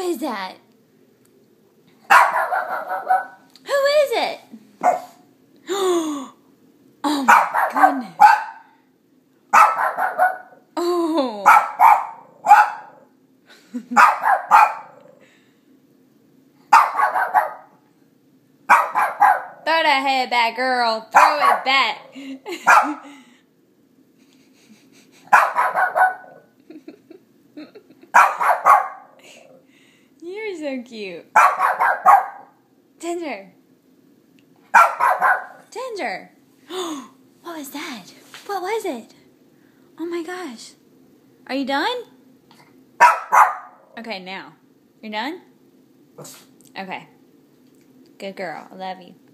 is that? Who is it? Oh my goodness. Oh. Throw that head back, girl. Throw it back. You're so cute. Ginger. Ginger. What was that? What was it? Oh my gosh. Are you done? Okay, now. You're done? Okay. Good girl. I love you.